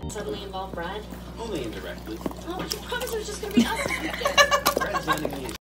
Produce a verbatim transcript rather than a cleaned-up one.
suddenly involve Brad? Only indirectly. Oh, but you promised it was just gonna be us this weekend. Brad's enemy is